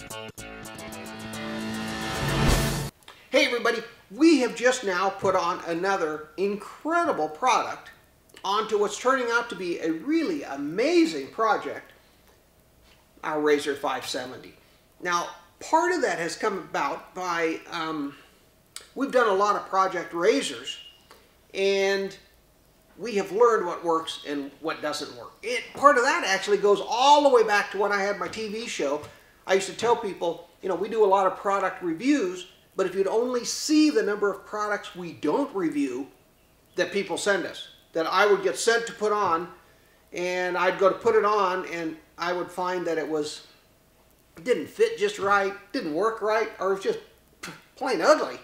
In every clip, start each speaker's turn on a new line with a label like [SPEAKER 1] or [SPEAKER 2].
[SPEAKER 1] Hey everybody, we have just now put on another incredible product onto what's turning out to be a really amazing project, our RZR 570. Now, part of that has come about by, we've done a lot of project RZRs, and we have learned what works and what doesn't work. Part of that actually goes all the way back to when I had my TV show. I used to tell people, you know, we do a lot of product reviews, but if you'd only see the number of products we don't review that people send us, that I would get sent to put on, and I'd go to put it on, and I would find that it didn't fit just right, didn't work right, or it was just plain ugly.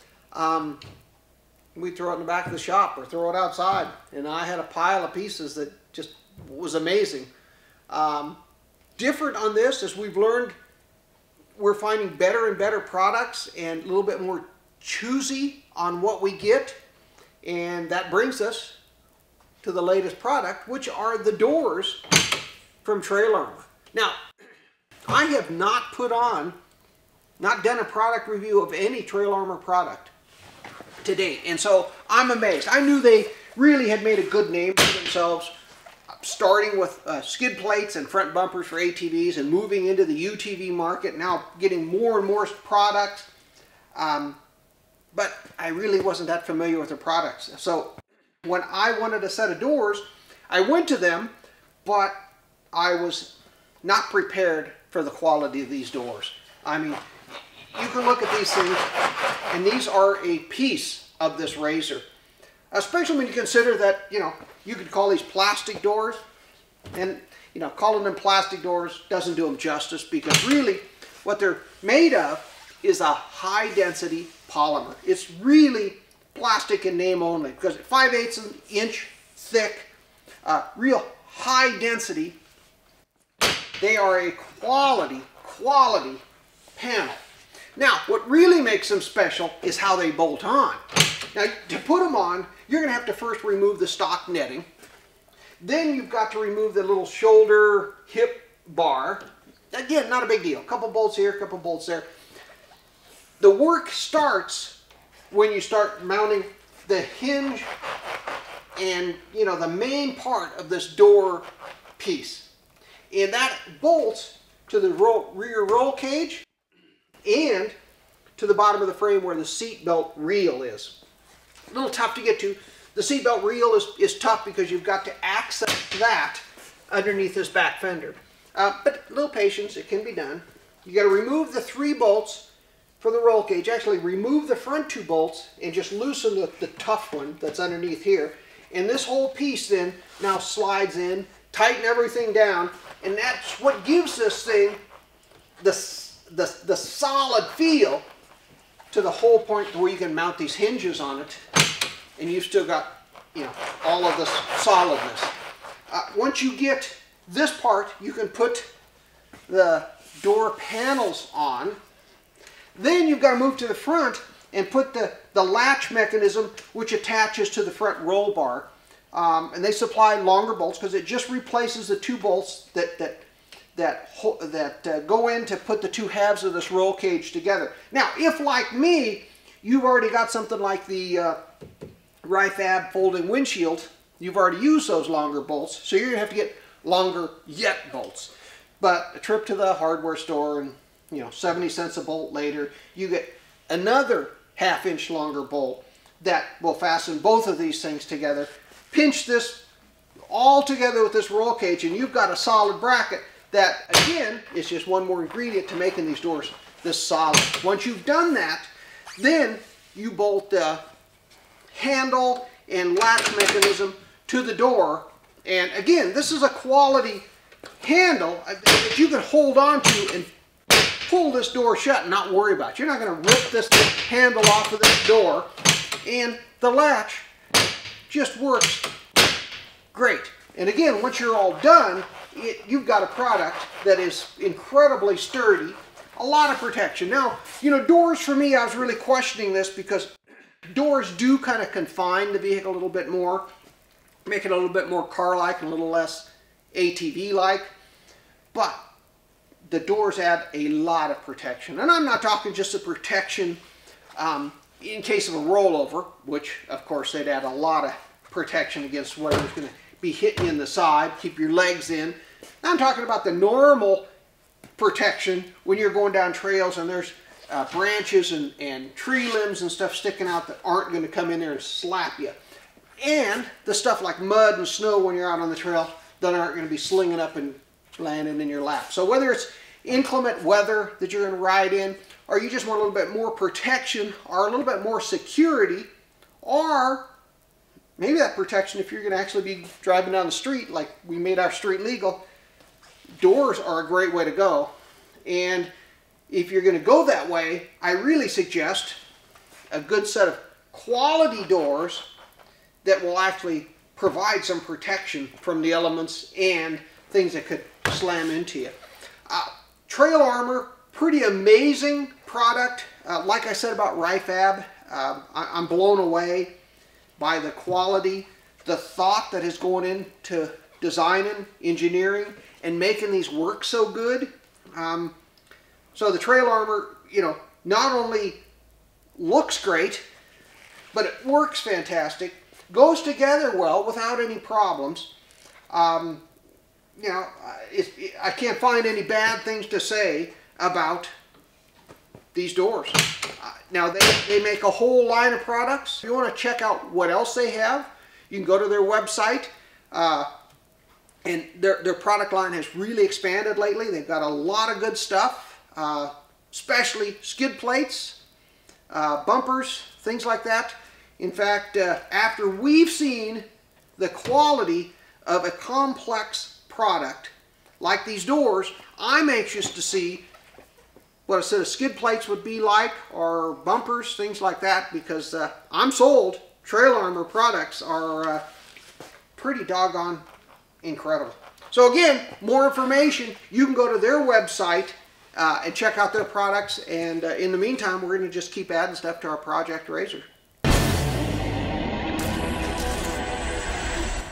[SPEAKER 1] We'd throw it in the back of the shop or throw it outside, and I had a pile of pieces that just was amazing. Different on this, as we've learned, we're finding better and better products and a little bit more choosy on what we get. And that brings us to the latest product, which are the doors from Trail Armor. Now, I have not done a product review of any Trail Armor product to date. And so I'm amazed. I knew they really had made a good name for themselves, starting with skid plates and front bumpers for ATVs and moving into the UTV market, now getting more and more products. But I really wasn't that familiar with their products. So when I wanted a set of doors, I went to them, but I was not prepared for the quality of these doors. I mean, you can look at these things, and these are a piece of this RZR. Especially when you consider that, you know, you could call these plastic doors, and, you know, calling them plastic doors doesn't do them justice, because really what they're made of is a high-density polymer. It's really plastic in name only, because 5/8 inch thick, real high density. They are a quality panel. Now, what really makes them special is how they bolt on. Now, to put them on, you're going to have to first remove the stock netting. Then you've got to remove the little shoulder hip bar. Again, not a big deal. A couple bolts here, a couple bolts there. The work starts when you start mounting the hinge and, you know, the main part of this door piece. And that bolts to the rear roll cage and to the bottom of the frame where the seat belt reel is. A little tough to get to. The seatbelt reel is tough because you've got to access that underneath this back fender. But a little patience, it can be done. You got to remove the 3 bolts for the roll cage. Actually, remove the front 2 bolts and just loosen the tough one that's underneath here. And this whole piece then now slides in, tighten everything down, and that's what gives this thing the solid feel to the whole point where you can mount these hinges on it. And you've still got, you know, all of this solidness. Once you get this part, you can put the door panels on. Then you've got to move to the front and put the latch mechanism, which attaches to the front roll bar. And they supply longer bolts because it just replaces the 2 bolts that go in to put the 2 halves of this roll cage together. Now, if like me, you've already got something like the Rifab folding windshield, you've already used those longer bolts, so you're going to have to get longer yet bolts. But a trip to the hardware store and, you know, 70 cents a bolt later, you get another 1/2 inch longer bolt that will fasten both of these things together. Pinch this all together with this roll cage, and you've got a solid bracket that, again, is just one more ingredient to making these doors this solid. Once you've done that, then you bolt the handle and latch mechanism to the door. And again, this is a quality handle that you can hold on to and pull this door shut and not worry about it. You're not going to rip this handle off of this door. And the latch just works great. And again, once you're all done, you've got a product that is incredibly sturdy, a lot of protection. Now, you know, doors for me, I was really questioning this because doors do kind of confine the vehicle a little bit more, make it a little bit more car-like and a little less ATV-like. But the doors add a lot of protection. And I'm not talking just the protection in case of a rollover, which of course they'd add a lot of protection against whatever's going to be hitting you in the side, keep your legs in. I'm talking about the normal protection when you're going down trails and there's branches and tree limbs and stuff sticking out that aren't going to come in there and slap you. And the stuff like mud and snow when you're out on the trail that aren't going to be slinging up and landing in your lap. So whether it's inclement weather that you're going to ride in, or you just want a little bit more protection or a little bit more security, or maybe that protection if you're going to actually be driving down the street like we made our street legal, doors are a great way to go. And if you're going to go that way, I really suggest a good set of quality doors that will actually provide some protection from the elements and things that could slam into you. Trail Armor, pretty amazing product. Like I said about Rifab, I'm blown away by the quality, the thought that is going into designing, engineering, and making these work so good. So the Trail Armor, you know, not only looks great, but it works fantastic, goes together well without any problems. You know, I can't find any bad things to say about these doors. Now, they make a whole line of products. If you want to check out what else they have, you can go to their website. And their product line has really expanded lately. They've got a lot of good stuff, especially skid plates, bumpers, things like that. In fact, after we've seen the quality of a complex product like these doors, I'm anxious to see what a set of skid plates would be like, or bumpers, things like that, because I'm sold. Trail Armor products are pretty doggone incredible. So again, more information, you can go to their website and check out their products, and in the meantime, we're going to just keep adding stuff to our Project RZR.